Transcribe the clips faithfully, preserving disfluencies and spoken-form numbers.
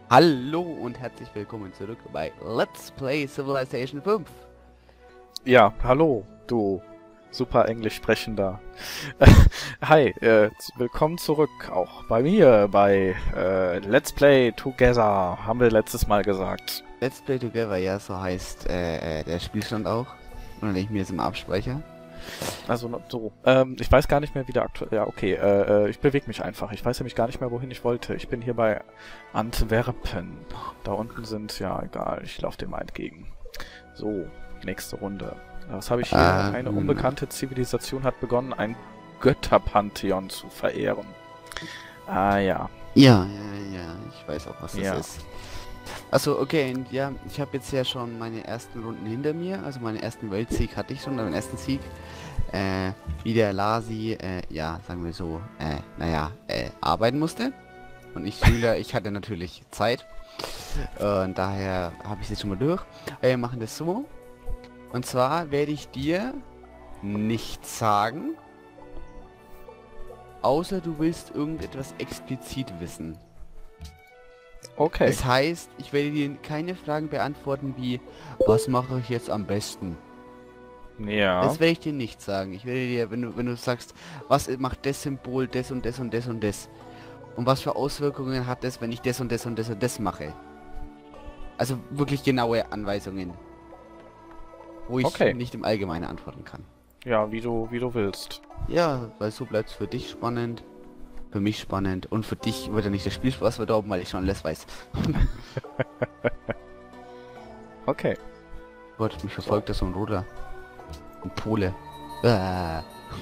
Hallo und herzlich willkommen zurück bei Let's Play Civilization fünf. Ja, hallo, du super englisch sprechender. Hi, äh, willkommen zurück, auch bei mir, bei äh, Let's Play Together, haben wir letztes Mal gesagt. Let's Play Together, ja, so heißt äh, äh, der Spielstand auch. Und wenn ich mir das immer abspeichere. Also no- so, ähm, ich weiß gar nicht mehr, wie der aktuell... Ja, okay, äh, äh, ich bewege mich einfach. Ich weiß nämlich gar nicht mehr, wohin ich wollte. Ich bin hier bei Antwerpen. Da unten sind, ja, egal, ich laufe dem mal entgegen. So, nächste Runde. Was habe ich hier? Ähm. Eine unbekannte Zivilisation hat begonnen, ein Götterpantheon zu verehren. Ah ja. Ja, ja, ja, ich weiß auch, was das Ja. ist. Achso, okay, und ja, ich habe jetzt ja schon meine ersten Runden hinter mir. Also meinen ersten Weltsieg hatte ich schon, meinen ersten Sieg. Äh, wie der Lasi, äh, ja, sagen wir so, äh, naja, äh, arbeiten musste. Und ich Schüler, ich hatte natürlich Zeit. Und daher habe ich es jetzt schon mal durch. Äh, wir machen das so. Und zwar werde ich dir nichts sagen, außer du willst irgendetwas explizit wissen. Okay. Das heißt, ich werde dir keine Fragen beantworten wie, was mache ich jetzt am besten? Ja. Das werde ich dir nicht sagen. Ich werde dir, wenn du, wenn du sagst, was macht das Symbol, das und das und das und das? Und was für Auswirkungen hat das, wenn ich das und das und das und das mache? Also wirklich genaue Anweisungen. Wo ich Okay. nicht im Allgemeinen antworten kann. Ja, wie du, wie du willst. Ja, weil so bleibt es für dich spannend, für mich spannend und für dich wird ja nicht der Spielspaß verdorben, weil ich schon alles weiß. Okay. Gott, mich verfolgt da so ein Roter. Ein Pole. Äh.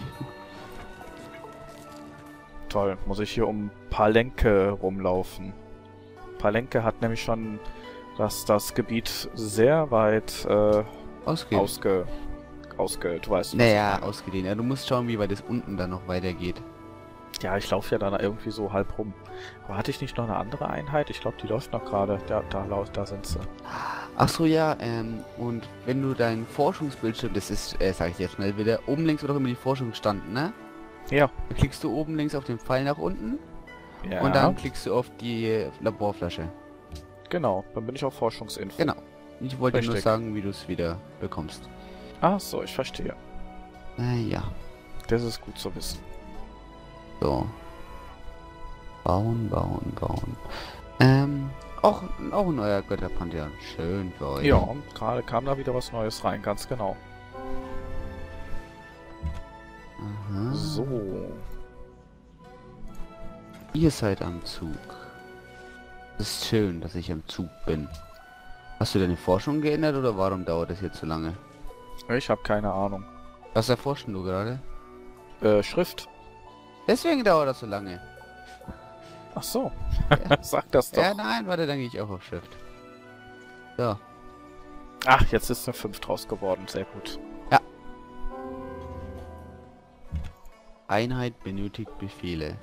Toll. Muss ich hier um Palenque rumlaufen. Palenque hat nämlich schon das, das Gebiet sehr weit äh, Ausgehen. ausge... ausge... Du weißt was Naja, ich meine. ausgedehnt. Ja, du musst schauen, wie weit es unten dann noch weitergeht. Ja, ich laufe ja dann irgendwie so halb rum. Aber hatte ich nicht noch eine andere Einheit? Ich glaube, die läuft noch gerade. Da, da, lau- da sind sie. Ach so, ja, ähm, und wenn du deinen Forschungsbildschirm, das ist, äh, sag ich jetzt schnell wieder, oben links wird auch immer die Forschung standen, ne? Ja. Dann klickst du oben links auf den Pfeil nach unten Ja, und dann klickst du auf die Laborflasche. genau. Dann bin ich auf Forschungsinfo. Genau. Ich wollte nur Richtig. sagen, wie du es wieder bekommst. Ach so, ich verstehe. Äh, ja. Das ist gut zu wissen. So. Bauen, bauen, bauen. Ähm, auch, auch ein neuer Götterpantheon. Schön für euch. Ja, gerade kam da wieder was Neues rein, ganz genau. Aha. So. Ihr seid am Zug. Es ist schön, dass ich am Zug bin. Hast du deine Forschung geändert oder warum dauert das jetzt so lange? Ich habe keine Ahnung. Was erforschen du gerade? Äh, Schrift. Deswegen dauert das so lange. Ach so. Ja. Sag das doch. Ja, nein, warte, dann gehe ich auch auf Schrift. So. Ach, jetzt ist eine fünf draus geworden. Sehr gut. Einheit benötigt Befehle.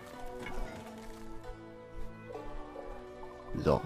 So.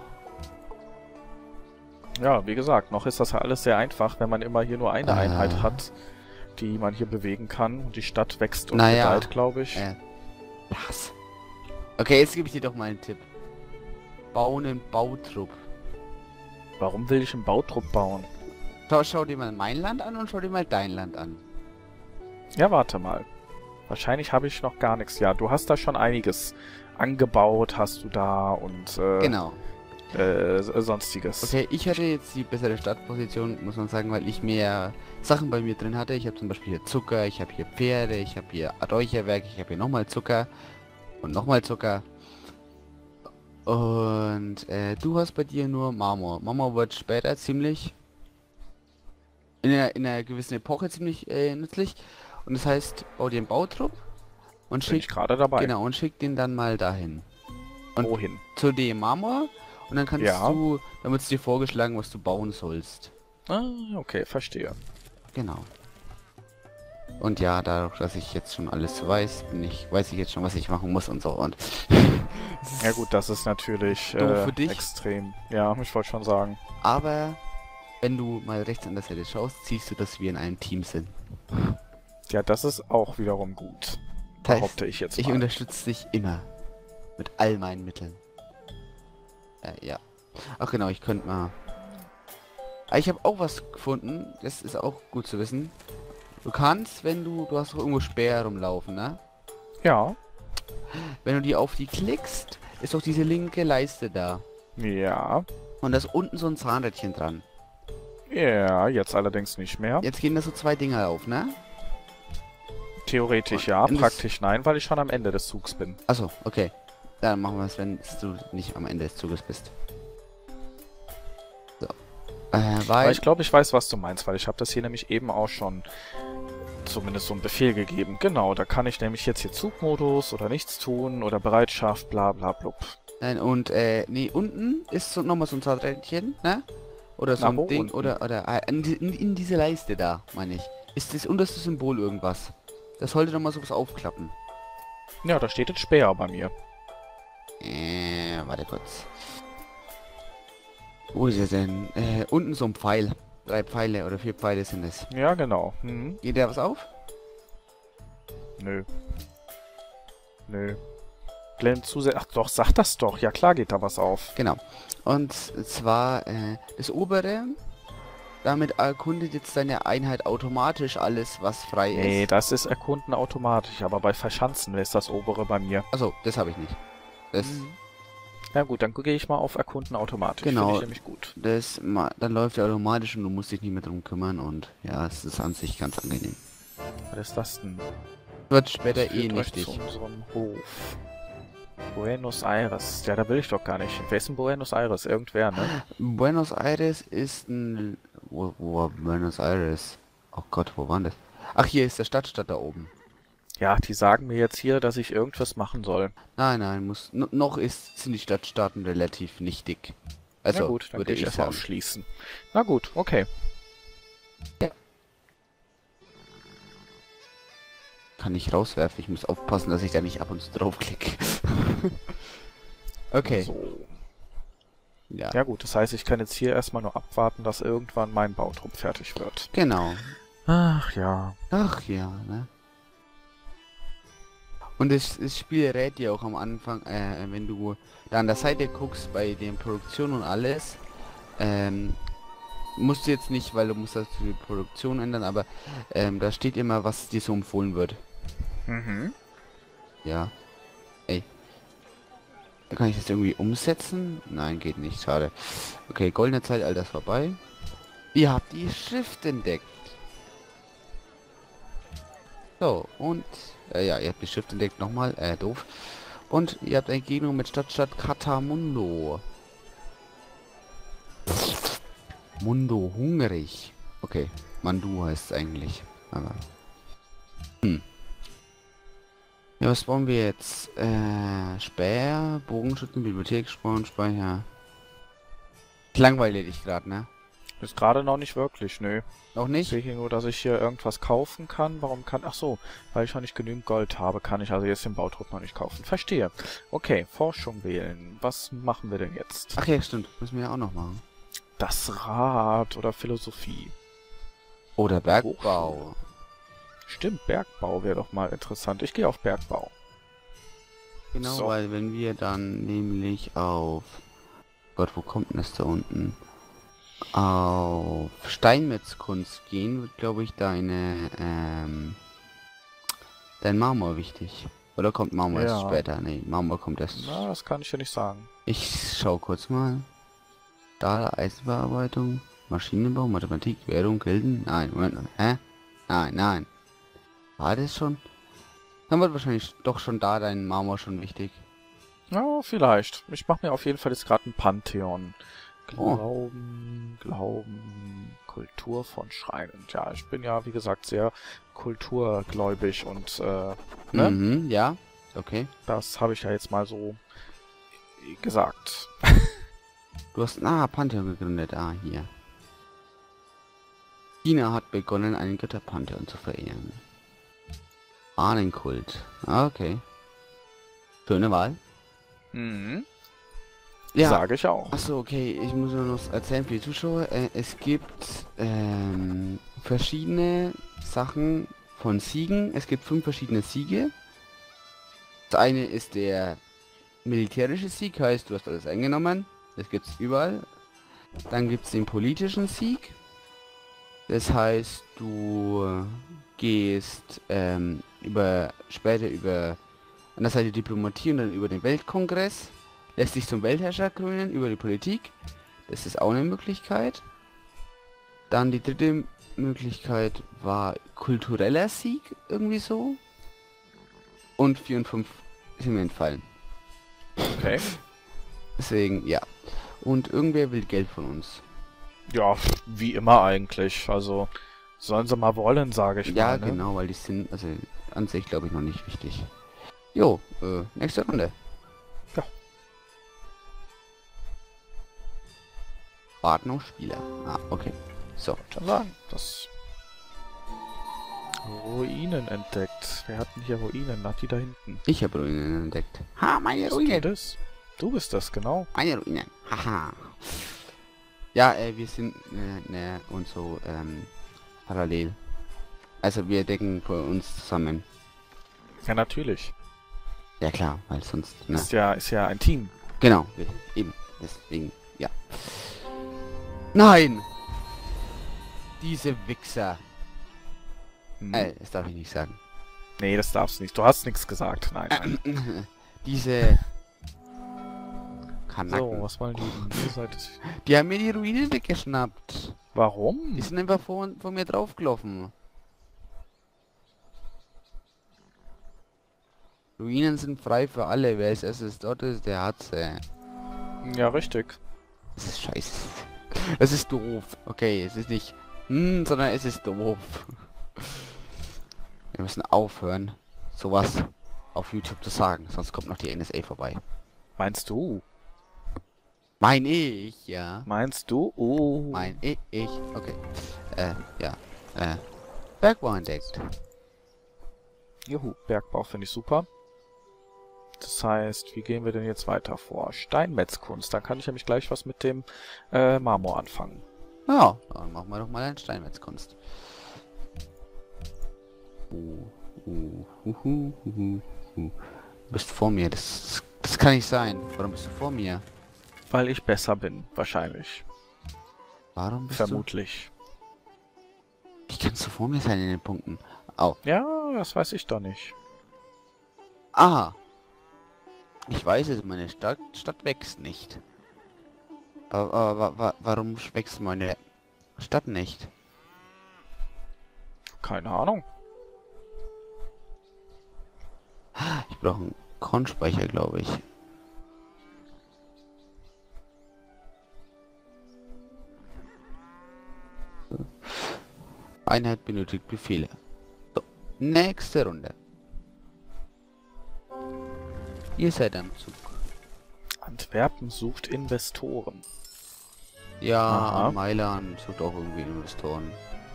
Ja, wie gesagt, noch ist das ja alles sehr einfach, wenn man immer hier nur eine Ah. Einheit hat, die man hier bewegen kann. Und die Stadt wächst und Naja. gedeiht, glaube ich. Äh. Was? Okay, jetzt gebe ich dir doch mal einen Tipp. Bau einen Bautrupp. Warum will ich einen Bautrupp bauen? Schau, schau dir mal mein Land an und schau dir mal dein Land an. Ja, warte mal. Wahrscheinlich habe ich noch gar nichts. Ja, du hast da schon einiges angebaut, hast du da und äh, Genau. äh, sonstiges. Okay, ich hatte jetzt die bessere Startposition, muss man sagen, weil ich mehr Sachen bei mir drin hatte. Ich habe zum Beispiel hier Zucker, ich habe hier Pferde, ich habe hier Räucherwerk, ich habe hier nochmal Zucker und nochmal Zucker. Und äh, du hast bei dir nur Marmor. Marmor wird später ziemlich in einer, in einer gewissen Epoche ziemlich äh, nützlich. Und das heißt, bau dir einen Bautrupp und Bin ich schick gerade dabei. genau und schick den dann mal dahin. Und Wohin? zu dem Marmor und dann kannst Ja. du, dann wird es dir vorgeschlagen, was du bauen sollst. Ah, okay, verstehe. Genau. Und ja, dadurch, dass ich jetzt schon alles weiß, bin ich, weiß ich jetzt schon, was ich machen muss und so und. Ja gut, das ist natürlich Doof äh, für dich. extrem. Ja, ich wollte schon sagen. Aber wenn du mal rechts an der Seite schaust, siehst du, dass wir in einem Team sind. Ja, das ist auch wiederum gut. Das heißt, Behaupte ich jetzt ich mal. unterstütze dich immer. Mit all meinen Mitteln. Äh, ja. Ach genau, ich könnte mal... Ah, ich habe auch was gefunden. Das ist auch gut zu wissen. Du kannst, wenn du... Du hast doch irgendwo Speer rumlaufen, ne? Ja. Wenn du die auf die klickst, ist doch diese linke Leiste da. Ja. Und da ist unten so ein Zahnrädchen dran. Ja, jetzt allerdings nicht mehr. Jetzt gehen da so zwei Dinger auf, ne? Theoretisch Und ja, wenn praktisch nein, weil ich schon am Ende des Zugs bin. Achso, okay. Dann machen wir es, wenn du nicht am Ende des Zuges bist. So. Äh, weil... Weil ich glaube, ich weiß, was du meinst, weil ich habe das hier nämlich eben auch schon zumindest so einen Befehl gegeben. Genau, da kann ich nämlich jetzt hier Zugmodus oder nichts tun oder Bereitschaft, bla bla blub. Nein, und, äh, nee, unten ist so nochmal so ein Zahnrädchen, ne? Oder so Na, ein wo Ding, unten? oder, oder, äh, in, in, in diese Leiste da, meine ich. Ist das unterste Symbol irgendwas? Das sollte nochmal sowas aufklappen. Ja, da steht jetzt Speer bei mir. Äh, warte kurz. Wo ist er denn? Äh, unten so ein Pfeil. Drei Pfeile oder vier Pfeile sind es. Ja, genau. Mhm. Geht da was auf? Nö. Nö. Blenden zusätzlich. Ach doch, sag das doch. Ja klar geht da was auf. Genau. Und zwar, äh, das obere. Damit erkundet jetzt deine Einheit automatisch alles, was frei Nee, ist. das ist Erkunden automatisch, aber bei Verschanzen ist das obere bei mir. Achso, das habe ich nicht. Das, Na gut, dann gehe ich mal auf Erkunden automatisch. Genau. Finde ich nämlich gut. das, ma- dann läuft er automatisch und du musst dich nicht mehr drum kümmern und ja, es ist an sich ganz angenehm. Was ist das denn? Wird später Das eh führt euch nichtig. zu unserem Hof. Buenos Aires. Ja, da will ich doch gar nicht. Wer ist denn Buenos Aires? Irgendwer, ne? Buenos Aires ist ein... Wo, wo war Buenos Aires? Oh Gott, wo war das? Ach, hier ist der Stadtstadt da oben. Ja, die sagen mir jetzt hier, dass ich irgendwas machen soll. Nein, nein, muss... No, noch ist, sind die Stadtstaaten relativ nichtig. Also, Na gut, dann würde gehe ich ich erstmal sagen. auf Schließen. Na gut, okay. Kann ich rauswerfen, ich muss aufpassen, dass ich da nicht ab und zu draufklicke. Okay, So. ja. Ja gut, das heißt, ich kann jetzt hier erstmal nur abwarten, dass irgendwann mein Bautrupp fertig wird. Genau. Ach ja. Ach ja, ne? Und das, das Spiel rät dir auch am Anfang, äh, wenn du da an der Seite guckst bei den Produktionen und alles, ähm, musst du jetzt nicht, weil du musst das für die Produktion ändern, aber ähm, da steht immer, was dir so empfohlen wird. Mhm. Ja. Ey. Da kann ich das irgendwie umsetzen? Nein, geht nicht, schade. Okay, goldene Zeitalter ist vorbei. Ihr habt die Schrift entdeckt. So, und... Äh, ja, ihr habt die Schrift entdeckt nochmal. Äh, doof. Und ihr habt eine Begegnung mit Stadtstadt Katamundo. Mundo hungrig. Okay, Mandu heißt es eigentlich. Aber... Hm. Ja, was wollen wir jetzt? Äh, Speer, Bogenschützen, Bibliothek, Speicher. Langweilig dich gerade, ne? Ist gerade noch nicht wirklich, nö. Noch Ich nicht? sehe hier nur, dass ich hier irgendwas kaufen kann. Warum kann... Ach so, weil ich noch nicht genügend Gold habe, kann ich also jetzt den Bautrupp noch nicht kaufen. Verstehe. Okay, Forschung wählen. Was machen wir denn jetzt? Ach ja, stimmt. Müssen wir ja auch noch machen. Das Rad oder Philosophie. Oder Bergbau. Hochschule. Stimmt, Bergbau wäre doch mal interessant. Ich gehe auf Bergbau. Genau, So. weil wenn wir dann nämlich auf... Gott, wo kommt denn das da unten? Auf Steinmetzkunst gehen, wird glaube ich deine, ähm... dein Marmor wichtig. Oder kommt Marmor erst Ja. später? Nee, Marmor kommt erst... Na, das kann ich ja nicht sagen. Ich schau kurz mal. Stahl, Eisenbearbeitung, Maschinenbau, Mathematik, Währung, Gilden. Nein, Moment mal. Hä? Nein, nein. War das schon? Dann wird wahrscheinlich doch schon da dein Marmor schon wichtig. Ja, vielleicht. Ich mache mir auf jeden Fall jetzt gerade ein Pantheon. Oh. Glauben, Glauben, Kultur von Schreinen. Ja, ich bin ja, wie gesagt, sehr kulturgläubig und äh, ne? Mhm, ja. Okay. Das habe ich ja jetzt mal so gesagt. Du hast ah, Pantheon gegründet. Ah, hier. China hat begonnen, einen Götterpantheon zu verehren. Ahnenkult. Ah, okay. Schöne Wahl. Mhm. Ja. Sage ich auch. Achso, okay, ich muss nur noch erzählen für die Zuschauer. Äh, es gibt ähm, verschiedene Sachen von Siegen. Es gibt fünf verschiedene Siege. Das eine ist der militärische Sieg, heißt du hast alles eingenommen. Das gibt's überall. Dann gibt's den politischen Sieg. Das heißt, du gehst ähm, über später über an der Seite Diplomatie und dann über den Weltkongress, lässt dich zum Weltherrscher krönen über die Politik. Das ist auch eine Möglichkeit. Dann die dritte Möglichkeit war kultureller Sieg, irgendwie so. Und vier und fünf sind mir entfallen. Okay. Deswegen, ja. Und irgendwer will Geld von uns. Ja, wie immer eigentlich. Also, sollen sie mal wollen, sage ich Ja, mal. Ne? genau, weil die sind, also an sich glaube ich noch nicht wichtig. Jo, äh, nächste Runde. Ja. Warten auf Spieler. Ah, okay. So. Schon sagen, das... Ruinen entdeckt. Wir hatten hier Ruinen, nach die da hinten. Ich habe Ruinen entdeckt. Ha, meine Bist du Ruinen. das? Du bist das, genau. Meine Ruinen. Haha. Ja, äh, wir sind ne, ne und so ähm, parallel. Also wir decken für uns zusammen. Ja, natürlich. Ja klar, weil sonst. Ne. Ist ja, ist ja ein Team. Genau, wir, eben. Deswegen, ja. Nein! Diese Wichser. Hm. Äh, das darf ich nicht sagen. Nee, das darfst du nicht. Du hast nichts gesagt. Nein, nein. Diese Kanaken. So, was wollen die denn? Ihr seid es. Die haben mir die Ruinen weggeschnappt. Warum? Die sind einfach vor, vor mir draufgelaufen. Ruinen sind frei für alle. Wer als erstes dort ist, der hat's. Äh. Ja, richtig. Das ist scheiße. Es ist doof. Okay, es ist nicht hm, sondern es ist doof. Wir müssen aufhören, sowas auf YouTube zu sagen, sonst kommt noch die N S A vorbei. Meinst du? Mein ich, ja. Meinst du? Oh. Mein ich, ich. Okay. Äh, ja. Äh. Bergbau entdeckt. Juhu, Bergbau finde ich super. Das heißt, wie gehen wir denn jetzt weiter vor? Steinmetzkunst, da kann ich nämlich gleich was mit dem äh, Marmor anfangen. Ja, dann machen wir doch mal eine Steinmetzkunst. Uh, uh, uh, uh, uh, uh. Du bist vor mir, das, das kann nicht sein. Warum bist du vor mir? Weil ich besser bin, wahrscheinlich. Warum bist Vermutlich. du... Wie kannst du vor mir sein in den Punkten? Au. Ja, das weiß ich doch nicht. Aha. Ich weiß es, meine Stadt, Stadt wächst nicht. Aber, aber wa, wa, warum wächst meine Stadt nicht? Keine Ahnung. Ich brauche einen Kornspeicher, glaube ich. Einheit benötigt Befehle. So, nächste Runde. Ihr seid am Zug. Antwerpen sucht Investoren. Ja, Aha. Mailand sucht auch irgendwie Investoren.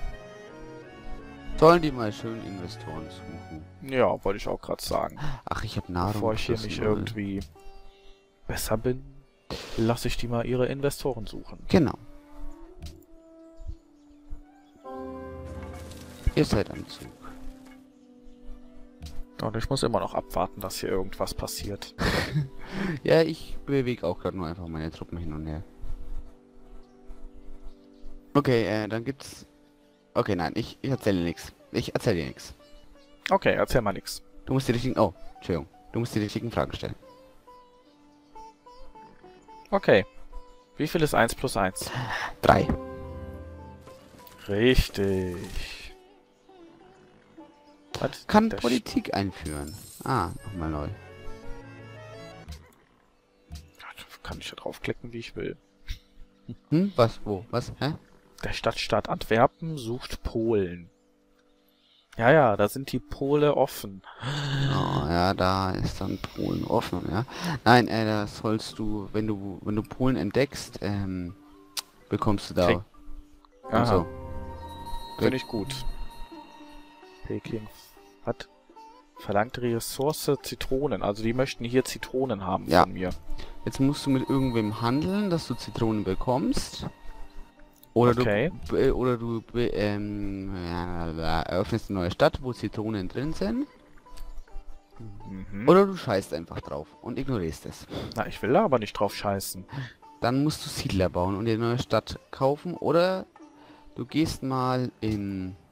Sollen die mal schön Investoren suchen? Ja, wollte ich auch gerade sagen. Ach, ich habe Nahrung. Bevor ich hier gefressen, nicht Leute. irgendwie besser bin, lasse ich die mal ihre Investoren suchen. Genau. Ihr seid am Zug. Und ich muss immer noch abwarten, dass hier irgendwas passiert. Ja, ich bewege auch gerade nur einfach meine Truppen hin und her. Okay, äh, dann gibt's... Okay, nein, ich, ich erzähle nichts. Ich erzähle dir nichts. Okay, erzähl mal nix. Du musst die richtigen... Oh, Entschuldigung. Du musst die richtigen Fragen stellen. Okay. Wie viel ist eins plus eins? Drei. Richtig. Was? Kann Der Politik einführen. Ah, nochmal neu. Sch- Kann ich da draufklicken, wie ich will. Hm, was, wo, was, hä? Der Stadtstaat Antwerpen sucht Polen. Ja, ja, da sind die Pole offen. Oh, ja, da ist dann Polen offen, ja. Nein, äh, das sollst du, wenn du, wenn du Polen entdeckst, ähm, bekommst du da... Krieg- Aha, Also, finde ich gut. Peking. Was? Verlangte Ressource Zitronen. Also die möchten hier Zitronen haben Ja. von mir. jetzt musst du mit irgendwem handeln, dass du Zitronen bekommst. Oder Okay. du, äh, oder du be- ähm, ja, eröffnest eine neue Stadt, wo Zitronen drin sind. Mhm. Oder du scheißt einfach drauf und ignorierst es. Na, ich will da aber nicht drauf scheißen. dann musst du Siedler bauen und dir eine neue Stadt kaufen. Oder du gehst mal in